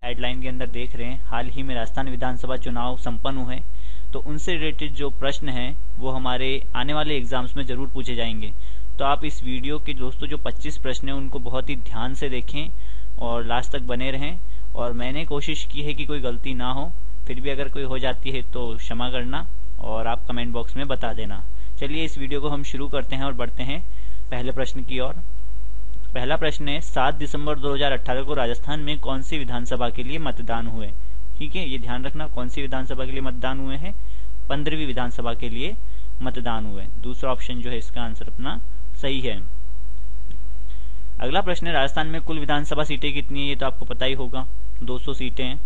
Headline के अंदर देख रहे हैं, हाल ही में राजस्थान विधानसभा चुनाव संपन्न हुए, तो उनसे रिलेटेड जो प्रश्न हैं वो हमारे आने वाले एग्जाम्स में जरूर पूछे जाएंगे। तो आप इस वीडियो के दोस्तों जो 25 प्रश्न हैं उनको बहुत ही ध्यान से देखें और लास्ट तक बने रहें। और मैंने कोशिश की है कि कोई गलती ना हो, फिर भी अगर कोई हो जाती है तो क्षमा करना और आप कमेंट बॉक्स में बता देना। चलिए इस वीडियो को हम शुरू करते हैं और बढ़ते हैं पहले प्रश्न की ओर। पहला प्रश्न है, 7 दिसंबर 2018 को राजस्थान में कौन सी विधानसभा के लिए मतदान हुए? ठीक है, ये ध्यान रखना, कौन सी विधानसभा के लिए मतदान हुए हैं? 15वीं विधानसभा के लिए मतदान हुए। दूसरा ऑप्शन जो है इसका आंसर अपना सही है। अगला प्रश्न है, राजस्थान में कुल विधानसभा सीटें कितनी है? ये तो आपको पता ही होगा, 200 सीटें हैं।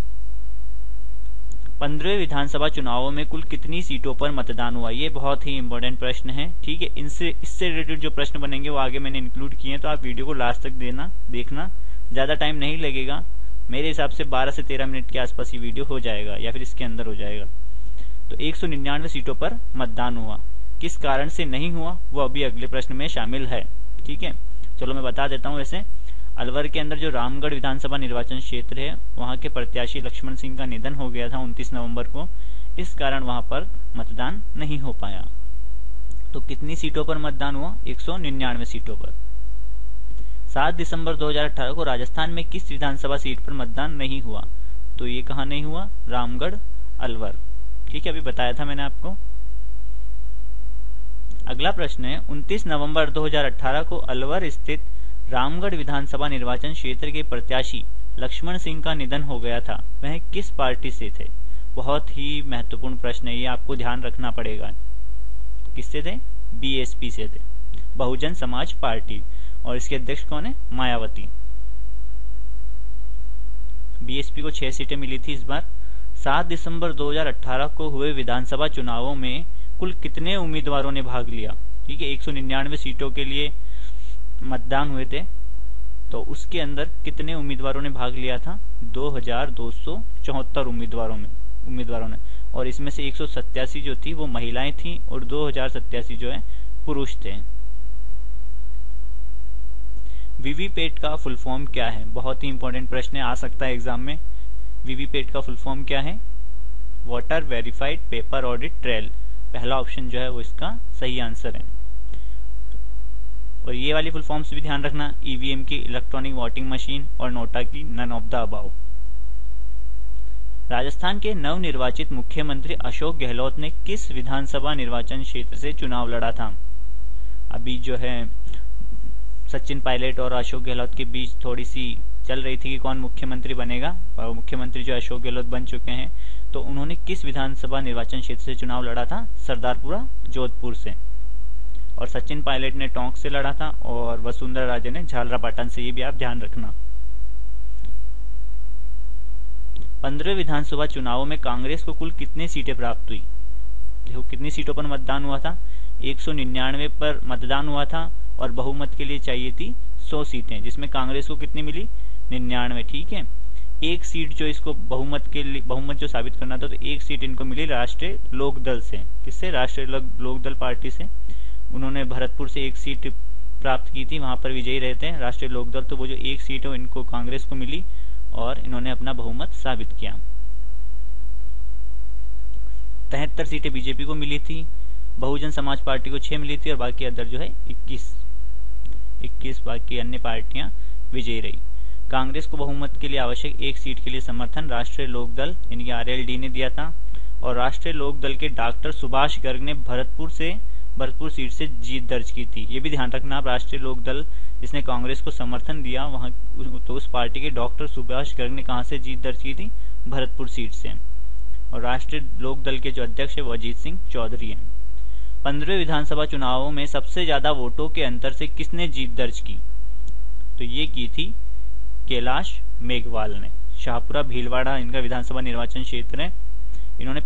15वें विधानसभा चुनावों में कुल कितनी सीटों पर मतदान हुआ? ये बहुत ही इंपॉर्टेंट प्रश्न है। ठीक है, इससे रिलेटेड जो प्रश्न बनेंगे वो आगे मैंने इंक्लूड किए हैं, तो आप वीडियो को लास्ट तक देखना, ज्यादा टाइम नहीं लगेगा। मेरे हिसाब से 12 से 13 मिनट के आसपास ये वीडियो हो जाएगा या फिर इसके अंदर हो जाएगा। तो 199 सीटों पर मतदान हुआ। किस कारण से नहीं हुआ वो अभी अगले प्रश्न में शामिल है। ठीक है, चलो मैं बता देता हूँ। वैसे अलवर के अंदर जो रामगढ़ विधानसभा निर्वाचन क्षेत्र है, वहां के प्रत्याशी लक्ष्मण सिंह का निधन हो गया था 29 नवंबर को, इस कारण वहां पर मतदान नहीं हो पाया। तो कितनी सीटों पर मतदान हुआ? 199 सीटों पर। 7 दिसंबर 2018 को राजस्थान में किस विधानसभा सीट पर मतदान नहीं हुआ? तो ये कहाँ नहीं हुआ? रामगढ़, अलवर। ठीक है, अभी बताया था मैंने आपको। अगला प्रश्न है, 29 नवंबर 2018 को अलवर स्थित रामगढ़ विधानसभा निर्वाचन क्षेत्र के प्रत्याशी लक्ष्मण सिंह का निधन हो गया था, वह किस पार्टी से थे? बहुत ही महत्वपूर्ण प्रश्न है, ये आपको ध्यान रखना पड़ेगा। किससे थे? बीएसपी से थे, बहुजन समाज पार्टी। और इसके अध्यक्ष कौन है? मायावती। बीएसपी को 6 सीटें मिली थी इस बार। 7 दिसंबर 2018 को हुए विधानसभा चुनावों में कुल कितने उम्मीदवारों ने भाग लिया? ठीक है, 199 सीटों के लिए मतदान हुए थे, तो उसके अंदर कितने उम्मीदवारों ने भाग लिया था? 2274 उम्मीदवारों ने। और इसमें से 187 जो थी वो महिलाएं थी और 2087 जो है पुरुष थे। वीवीपैट का फुल फॉर्म क्या है? बहुत ही इंपॉर्टेंट प्रश्न आ सकता है एग्जाम में। वीवीपैट का फुल फॉर्म क्या है? Voter verified paper audit trail. पहला ऑप्शन जो है वो इसका सही आंसर है। और ये वाली फुल फॉर्म्स भी ध्यान रखना, ईवीएम की इलेक्ट्रॉनिक वोटिंग मशीन और नोटा की none of the above. Rajasthan के नवनिर्वाचित मुख्यमंत्री अशोक गहलोत ने किस विधानसभा निर्वाचन क्षेत्र से चुनाव लड़ा था? अभी जो है सचिन पायलट और अशोक गहलोत के बीच थोड़ी सी चल रही थी कि कौन मुख्यमंत्री बनेगा, और मुख्यमंत्री जो अशोक गहलोत बन चुके हैं। तो उन्होंने किस विधानसभा निर्वाचन क्षेत्र से चुनाव लड़ा था? सरदारपुरा जोधपुर से। और सचिन पायलट ने टोंक से लड़ा था और वसुंधरा राजे ने झालरापाटन से। ये भी आप ध्यान रखना। 15वें विधानसभा चुनावों में कांग्रेस को कुल कितनी सीटें प्राप्त हुई? देखो कितनी सीटों पर मतदान हुआ था? 199 पर मतदान हुआ था और बहुमत के लिए चाहिए थी 100 सीटें, जिसमें कांग्रेस को कितनी मिली? 99। ठीक है, एक सीट जो इसको बहुमत जो साबित करना था, तो एक सीट इनको मिली राष्ट्रीय लोकदल से। किससे? राष्ट्रीय लोकदल पार्टी से। उन्होंने भरतपुर से एक सीट प्राप्त की थी, वहां पर विजयी रहे थे राष्ट्रीय लोकदल। तो वो जो एक सीट है इनको कांग्रेस को मिली और इन्होंने अपना बहुमत साबित किया। 73 सीटें बीजेपी को मिली थी, बहुजन समाज पार्टी को 6 मिली थी और बाकी अदर जो है 21 बाकी अन्य पार्टियां विजयी रही। कांग्रेस को बहुमत के लिए आवश्यक एक सीट के लिए समर्थन राष्ट्रीय लोकदल यानी कि आरएलडी ने दिया था। और राष्ट्रीय लोकदल के डॉक्टर सुभाष गर्ग ने भरतपुर सीट से जीत दर्ज की थी। ये भी ध्यान रखना आप, राष्ट्रीय लोकदल जिसने कांग्रेस को समर्थन दिया वहां, तो उस पार्टी के डॉक्टर सुभाष गर्ग ने कहां से जीत दर्ज की थी? भरतपुर सीट से। और राष्ट्रीय लोकदल के जो अध्यक्ष है वो अजीत सिंह चौधरी है। 15वें विधानसभा चुनावों में सबसे ज्यादा वोटों के अंतर से किसने जीत दर्ज की? तो ये की थी कैलाश मेघवाल ने। शाहपुरा भीलवाड़ा इनका विधानसभा निर्वाचन क्षेत्र है। इन्होंने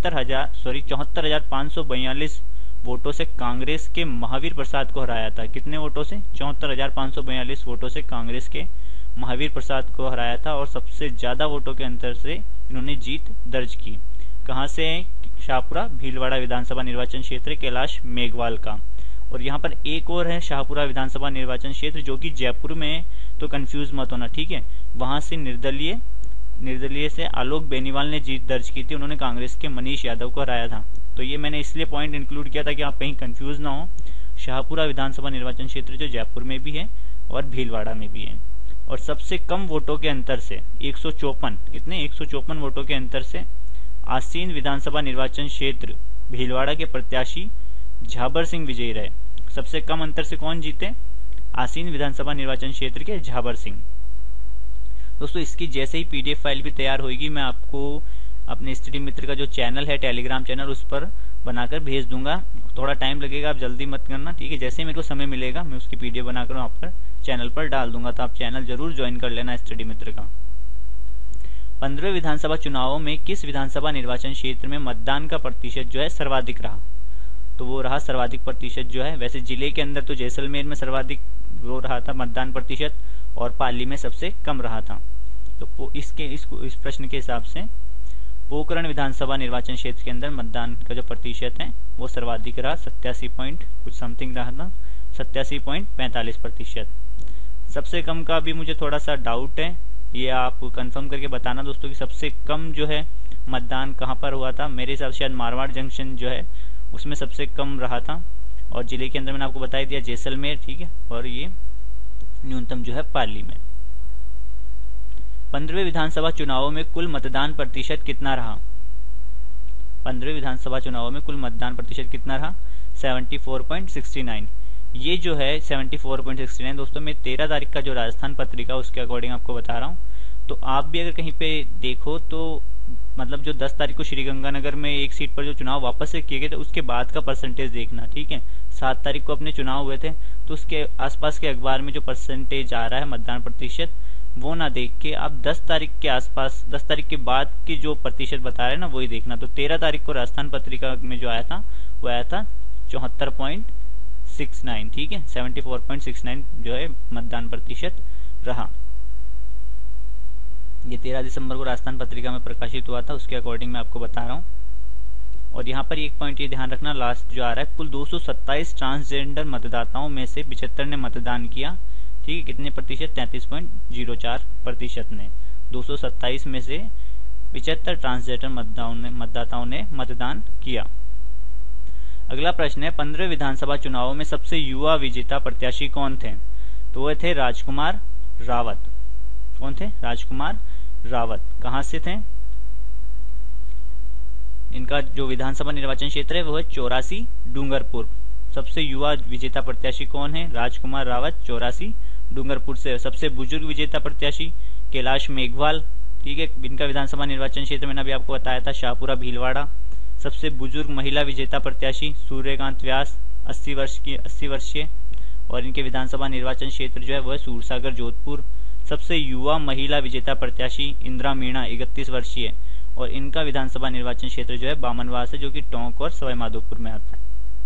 74,542 वोटों से कांग्रेस के महावीर प्रसाद को हराया था। कितने वोटों से? 74,542 वोटों से कांग्रेस के महावीर प्रसाद को हराया था और सबसे ज्यादा वोटों के अंतर से इन्होंने जीत दर्ज की। कहां से? शाहपुरा भीलवाड़ा विधानसभा निर्वाचन क्षेत्र कैलाश मेघवाल का। और यहाँ पर एक और है शाहपुरा विधानसभा निर्वाचन क्षेत्र जो कि जयपुर में है, तो कंफ्यूज मत होना, ठीक है। वहां से निर्दलीय निर्दलीय से आलोक बेनीवाल ने जीत दर्ज की थी। उन्होंने कांग्रेस के मनीष यादव को हराया था। तो ये मैंने इसलिए पॉइंट इंक्लूड किया था कि आप कहीं कंफ्यूज ना हो। शाहपुरा विधानसभा निर्वाचन क्षेत्र जो जयपुर में भी है और भीलवाड़ा में भी है। और सबसे कम वोटों के अंतर से 154 कितने 154 वोटों के अंतर से आसीन विधानसभा निर्वाचन क्षेत्र भीलवाड़ा के प्रत्याशी झाबर सिंह विजयी रहे। सबसे कम अंतर से कौन जीते? आसीन विधानसभा निर्वाचन क्षेत्र के झाबर सिंह। दोस्तों इसकी जैसे ही पीडीएफ फाइल भी तैयार होगी मैं आपको अपने स्टडी मित्र का जो चैनल है टेलीग्राम चैनल उस पर बनाकर भेज दूंगा। थोड़ा टाइम लगेगा, आप जल्दी मत करना, ठीक है। जैसे ही मेरे को समय मिलेगा मैं उसकी पीडीएफ बनाकर वहां पर चैनल पर डाल दूंगा, तो आप चैनल जरूर ज्वाइन कर लेना स्टडी मित्र का। 15वें विधानसभा चुनावों में किस विधानसभा निर्वाचन क्षेत्र में मतदान का प्रतिशत जो है सर्वाधिक रहा? तो वो रहा सर्वाधिक प्रतिशत जो है, वैसे जिले के अंदर तो जैसलमेर में सर्वाधिक वो रहा था मतदान प्रतिशत, और पाली में सबसे कम रहा था। तो इस प्रश्न के हिसाब से पोखरण विधानसभा निर्वाचन क्षेत्र के अंदर मतदान का जो प्रतिशत है वो सर्वाधिक रहा, 87 पॉइंट कुछ समथिंग रहा था, 87.45%। सबसे कम का भी मुझे थोड़ा सा डाउट है, ये आप कंफर्म करके बताना दोस्तों कि सबसे कम जो है मतदान कहाँ पर हुआ था। मेरे हिसाब से शायद मारवाड़ जंक्शन जो है उसमें सबसे कम रहा था, और जिले के अंदर मैंने आपको बता दिया जैसलमेर, ठीक है, और ये न्यूनतम जो है पाली में। 15वें विधानसभा चुनावों में कुल मतदान प्रतिशत कितना रहा? 15वें विधानसभा चुनावों में कुल मतदान प्रतिशत कितना रहा? 74.69। ये जो है 74.69 दोस्तों मैं 13 तारीख का जो राजस्थान पत्रिका उसके अकॉर्डिंग आपको बता रहा हूँ। तो आप भी अगर कहीं पे देखो तो मतलब जो 10 तारीख को श्रीगंगानगर में एक सीट पर जो चुनाव वापस से किए गए थे उसके बाद का परसेंटेज देखना, ठीक है। 7 तारीख को अपने चुनाव हुए थे तो उसके आसपास के अखबार में जो परसेंटेज आ रहा है मतदान प्रतिशत वो ना देख के आप 10 तारीख के आसपास 10 तारीख के बाद की जो प्रतिशत बता रहे हैं ना वही देखना। तो 13 तारीख को राजस्थान पत्रिका में जो आया था वो आया था 74.69, ठीक है, 74.69 जो है मतदान प्रतिशत रहा। ये 13 दिसंबर को राजस्थान पत्रिका में प्रकाशित हुआ था, उसके अकॉर्डिंग मैं आपको बता रहा हूँ। और यहाँ पर एक पॉइंट ये ध्यान रखना, लास्ट जो आ रहा है कुल 227 ट्रांसजेंडर मतदाताओं में से 75 ने मतदान किया, ठीक है। कितने प्रतिशत? 33.04% ने। 227 में से 75 ट्रांसजेंडर मतदाताओं ने मतदान किया। अगला प्रश्न है 15 विधानसभा चुनावों में सबसे युवा विजेता प्रत्याशी कौन थे? तो वह थे राजकुमार रावत। कौन थे? राजकुमार रावत। कहां से थे? इनका जो विधानसभा निर्वाचन क्षेत्र है वो है 84 डूंगरपुर। सबसे युवा विजेता प्रत्याशी कौन है? राजकुमार रावत, 84 डूंगरपुर से। सबसे बुजुर्ग विजेता प्रत्याशी कैलाश मेघवाल, ठीक है। इनका विधानसभा निर्वाचन क्षेत्र मैंने अभी आपको बताया था शाहपुरा भीलवाड़ा। सबसे बुजुर्ग महिला विजेता प्रत्याशी सूर्यकांत व्यास, 80 वर्षीय, और इनके विधानसभा निर्वाचन क्षेत्र जो है वह सूरसागर जोधपुर। सबसे युवा महिला विजेता प्रत्याशी इंदिरा मीणा, 31 वर्षीय, और इनका विधानसभा निर्वाचन क्षेत्र जो है बामनवास है, जो कि टोंक और सवाई माधोपुर में आता है।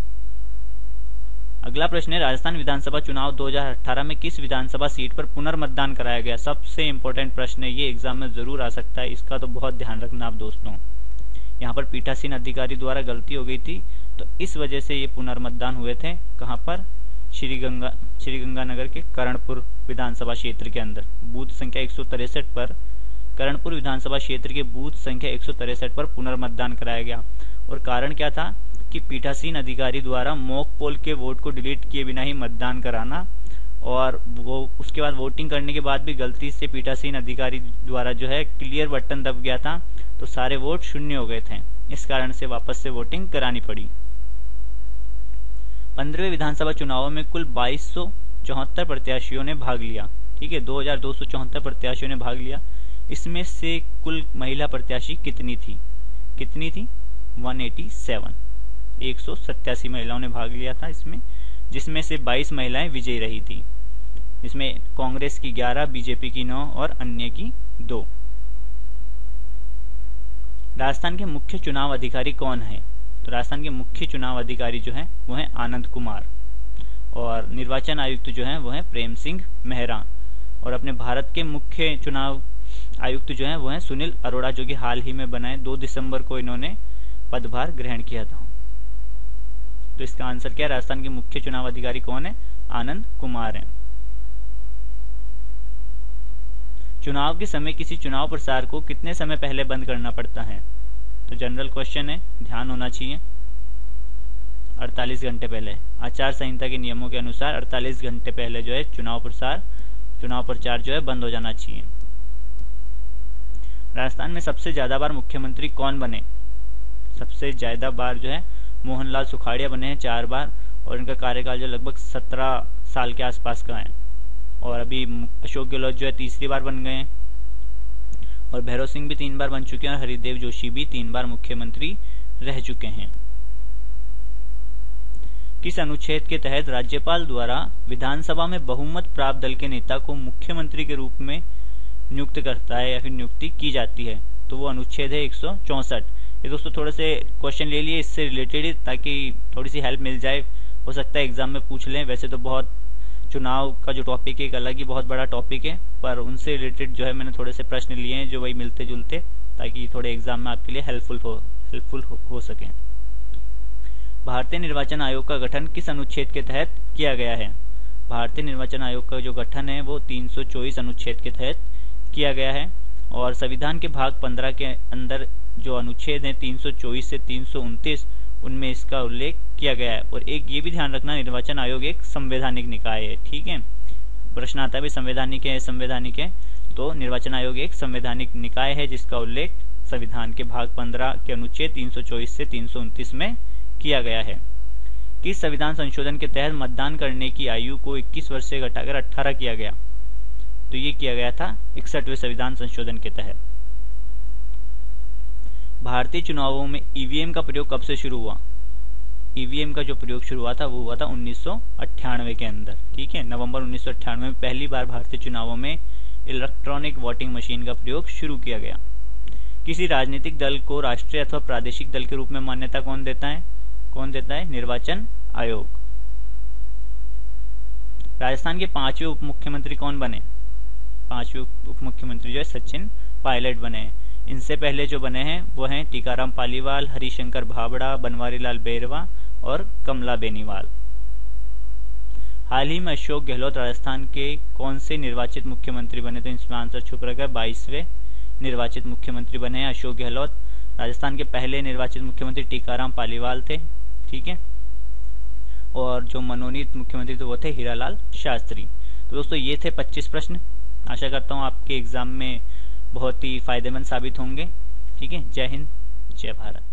अगला प्रश्न है राजस्थान विधानसभा चुनाव 2018 में किस विधानसभा सीट पर पुनर्मतदान कराया गया? सबसे इंपॉर्टेंट प्रश्न है, ये एग्जाम में जरूर आ सकता है, इसका तो बहुत ध्यान रखना आप दोस्तों। यहाँ पर पीठासीन अधिकारी द्वारा गलती हो गई थी तो इस वजह से ये पुनर्मतदान हुए थे। कहाँ पर? श्रीगंगानगर के करणपुर विधानसभा क्षेत्र के अंदर बूथ संख्या 163 पर, करणपुर विधानसभा क्षेत्र के बूथ संख्या 163 पर पुनर्मतदान कराया गया। और कारण क्या था कि पीठासीन अधिकारी द्वारा मॉक पोल के वोट को डिलीट किए बिना ही मतदान कराना, और वो उसके बाद वोटिंग करने के बाद भी गलती से पीठासीन अधिकारी द्वारा जो है क्लियर बटन दब गया था तो सारे वोट शून्य हो गए थे। इस कारण से वापस से वोटिंग करानी पड़ी। 15वें विधानसभा चुनावों में कुल 2274 प्रत्याशियों ने भाग लिया, ठीक है। 2274 प्रत्याशियों ने भाग लिया। इसमें से कुल महिला प्रत्याशी कितनी थी? 187, 187 महिलाओं ने भाग लिया था इसमें, जिसमें से 22 महिलाएं विजयी रही थी। इसमें कांग्रेस की 11, बीजेपी की 9 और अन्य की 2। राजस्थान के मुख्य चुनाव अधिकारी कौन है? तो राजस्थान के मुख्य चुनाव अधिकारी जो है वो है आनंद कुमार, और निर्वाचन आयुक्त जो है वो है प्रेम सिंह मेहरा, और अपने भारत के मुख्य चुनाव आयुक्त जो है वो है सुनील अरोड़ा, जो कि हाल ही में बनाए 2 दिसंबर को इन्होंने पदभार ग्रहण किया था। तो इसका आंसर क्या है? राजस्थान के मुख्य चुनाव अधिकारी कौन है? आनंद कुमार है। चुनाव के समय किसी चुनाव प्रसार को कितने समय पहले बंद करना पड़ता है? तो जनरल क्वेश्चन है, ध्यान होना चाहिए। 48 घंटे पहले। आचार संहिता के नियमों के अनुसार 48 घंटे पहले जो है चुनाव प्रचार जो है बंद हो जाना चाहिए। राजस्थान में सबसे ज्यादा बार मुख्यमंत्री कौन बने? सबसे ज्यादा बार जो है मोहनलाल सुखाड़िया बने हैं 4 बार, और इनका कार्यकाल जो लगभग 17 साल के आसपास का है। और अभी अशोक गहलोत जो है तीसरी बार बन गए हैं, और भैरव सिंह भी 3 बार बन चुके हैं, और हरिदेव जोशी भी 3 बार मुख्यमंत्री रह चुके हैं। किस अनुच्छेद के तहत राज्यपाल द्वारा विधानसभा में बहुमत प्राप्त दल के नेता को मुख्यमंत्री के रूप में नियुक्त करता है या फिर नियुक्ति की जाती है? तो वो अनुच्छेद है 164। ये दोस्तों थोड़े से क्वेश्चन ले लिए इससे रिलेटेड, ताकि थोड़ी सी हेल्प मिल जाए। हो सकता है एग्जाम में पूछ लें। वैसे तो बहुत चुनाव का जो टॉपिक है एक अलग ही बहुत बड़ा टॉपिक है, पर उनसे रिलेटेड जो है मैंने थोड़े से प्रश्न लिए हैं जो वही मिलते जुलते, ताकि थोड़े एग्जाम में आपके लिए हेल्पफुल हो सके। भारतीय निर्वाचन आयोग का गठन किस अनुच्छेद के तहत किया गया है? भारतीय निर्वाचन आयोग का जो गठन है वो 324 अनुच्छेद के तहत किया गया है, और संविधान के भाग 15 के अंदर जो अनुच्छेद है 324 से 329 उनमें इसका उल्लेख किया गया है। और एक ये भी ध्यान रखना, निर्वाचन आयोग एक संवैधानिक निकाय है, ठीक है। प्रश्न आता है भाई संवैधानिक है, तो निर्वाचन आयोग एक संवैधानिक निकाय है जिसका उल्लेख संविधान के भाग 15 के अनुच्छेद 324 से 329 में किया गया है। किस संविधान संशोधन के तहत मतदान करने की आयु को 21 वर्ष से घटाकर 18 किया गया? तो ये किया गया था 61वें संविधान संशोधन के तहत। भारतीय चुनावों में ईवीएम का प्रयोग कब से शुरू हुआ? ईवीएम का जो प्रयोग शुरू हुआ था वो हुआ था 1998 के अंदर, ठीक है। नवंबर 1998 में पहली बार भारतीय चुनावों में इलेक्ट्रॉनिक वोटिंग मशीन का प्रयोग शुरू किया गया। किसी राजनीतिक दल को राष्ट्रीय अथवा प्रादेशिक दल के रूप में मान्यता कौन देता है? निर्वाचन आयोग। राजस्थान के 5वें उप मुख्यमंत्री कौन बने? 5वें उप मुख्यमंत्री जो है सचिन पायलट बने। इनसे पहले जो बने हैं वो हैं टीकाराम पालीवाल, हरिशंकर भाबड़ा, बनवारी लाल बेरवा और कमला बेनीवाल। हाल ही में अशोक गहलोत राजस्थान के कौन से निर्वाचित मुख्यमंत्री बने? तो इसमें आंसर छुप रखा है, 22वें निर्वाचित मुख्यमंत्री बने हैं अशोक गहलोत। राजस्थान के पहले निर्वाचित मुख्यमंत्री टीकाराम पालीवाल थे, ठीक है। और जो मनोनीत मुख्यमंत्री थे वो थे हीरालाल शास्त्री। तो दोस्तों ये थे 25 प्रश्न। आशा करता हूँ आपके एग्जाम में बहुत ही फायदेमंद साबित होंगे, ठीक है। जय हिंद, जय भारत।